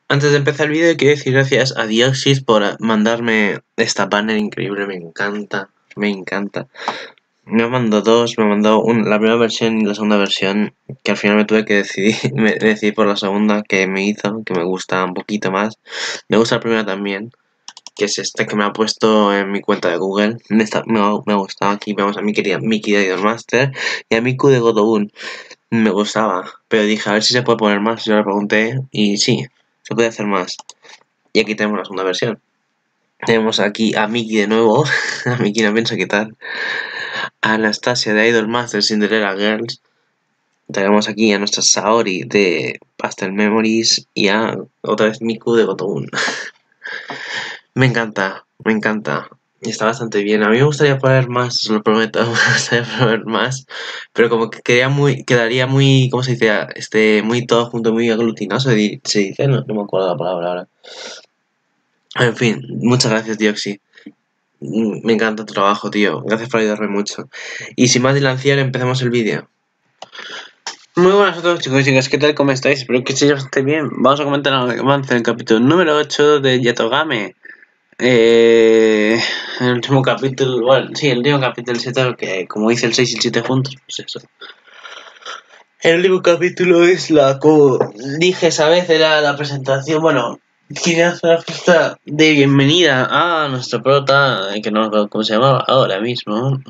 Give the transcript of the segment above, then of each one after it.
Antes de empezar el vídeo quiero decir gracias a Dioxis por mandarme esta banner increíble, me encanta, me encanta. Me mandó dos, me mandó la primera versión y la segunda versión, que al final me tuve que decidir, me decidí por la segunda que me hizo, que me gusta un poquito más. Me gusta la primera también, que es esta que me ha puesto en mi cuenta de Google. Me ha gustado. Aquí vemos a mi querida Mickey de Idolmaster y a Miku de Godobun. Me gustaba, pero dije a ver si se puede poner más. Yo le pregunté y sí, se puede hacer más. Y aquí tenemos la segunda versión. Tenemos aquí a Mickey de nuevo. A Mickey no pienso quitar. A Anastasia de Idolmaster Cinderella Girls. Tenemos aquí a nuestra Saori de Pastel Memories y a otra vez Miku de Gotobun. Me encanta, me encanta. Y está bastante bien. A mí me gustaría poner más, os lo prometo, me gustaría poner más. Pero como que quedaría muy, ¿cómo se dice? Muy todo junto, muy aglutinado, se dice, no me acuerdo la palabra ahora. En fin, muchas gracias, Dioxy. Me encanta tu trabajo, tío. Gracias por ayudarme mucho. Y sin más dilación, empecemos el vídeo. Muy buenas a todos, chicos y chicas, ¿qué tal? ¿Cómo estáis? Espero que estéis bien. Vamos a comentar el avance del capítulo número 8 de Yatogame. El último capítulo, bueno, sí, el último capítulo 7, que como dice el 6 y el 7 juntos, pues eso. El último capítulo es como dije esa vez, era la presentación, bueno, quería hacer la fiesta de bienvenida a nuestro prota, que no recuerdo cómo se llamaba ahora mismo.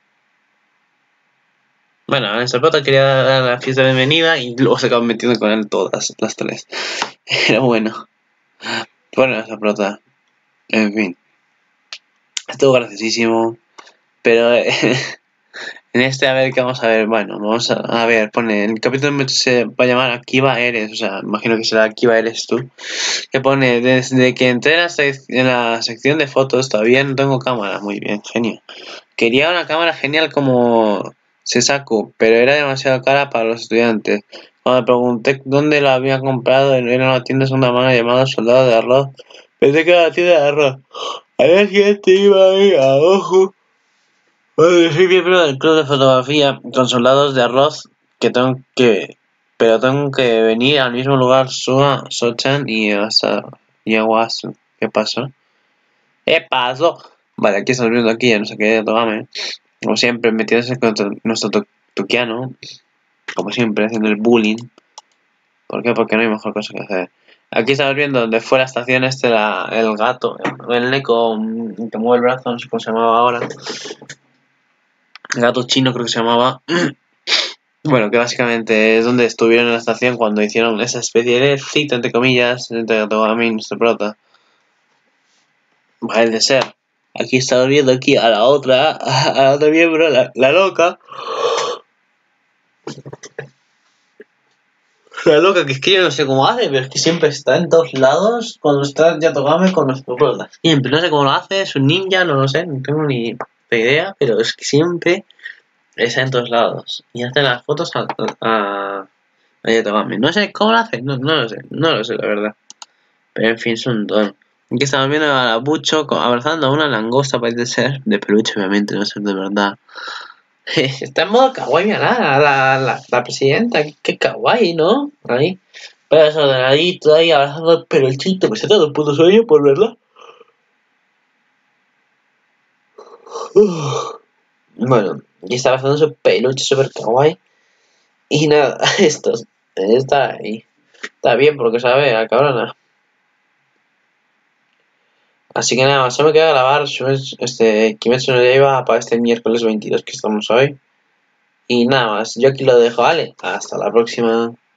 Bueno, nuestro prota quería dar la fiesta de bienvenida y luego se acaban metiendo con él todas, las tres. Era bueno. Bueno, nuestro prota. En fin. Estuvo graciosísimo. Pero en este, a ver, ¿qué vamos a ver? Bueno, vamos a ver, pone, el capítulo se va a llamar Akiba Eres, o sea, imagino que será Akiba Eres tú. Que pone, desde que entré en la sección de fotos todavía no tengo cámara. Muy bien, genio. Quería una cámara genial como Sesaku, pero era demasiado cara para los estudiantes. Cuando me pregunté dónde la había comprado, era una tienda de segunda mano llamada Soldado de Arroz. Pensé que era la tienda de arroz. Al día siguiente iba a ir a Ojo. Bueno, soy miembro del club de fotografía con soldados de arroz pero tengo que venir al mismo lugar Sua, Sochan y hasta Yawasu. ¿Qué pasó? ¿Qué pasó? Vale, aquí estamos viendo aquí, no sé qué, Togame. Como siempre, metiéndose contra nuestro Tukiano. Como siempre, haciendo el bullying. ¿Por qué? Porque no hay mejor cosa que hacer. Aquí estamos viendo donde fue la estación el gato, el Neko que mueve el brazo, no sé cómo se llamaba ahora. El gato chino creo que se llamaba. Bueno, que básicamente es donde estuvieron en la estación cuando hicieron esa especie de cita, entre comillas, entre Togami y nuestro prota. Va de ser. Aquí estamos viendo aquí a la otra miembro, la loca. La loca, que es que yo no sé cómo hace, pero es que siempre está en todos lados cuando está Yatogame con nuestro prota. Siempre, no sé cómo lo hace, es un ninja, no lo sé, no tengo ni idea, pero es que siempre está en todos lados. Y hace las fotos a Yatogame. No sé cómo lo hace, no lo sé, la verdad. Pero en fin, es un don. Aquí estamos viendo a la Bucho abrazando a una langosta, parece ser, de peluche, obviamente, no sé de verdad. Está en modo kawaii, mira, la presidenta, qué kawaii, ¿no? Ahí, pero desordenadito ahí, abrazando el peluchito, pues está todo el puto sueño por verla. Bueno, y está abrazando su peluche super kawaii. Y nada, está ahí. Está bien porque sabe a cabrona. Así que nada, solo me queda grabar Kimetsu no Yaiba para este miércoles 22 que estamos hoy. Y nada más, yo aquí lo dejo, ¿vale? Hasta la próxima.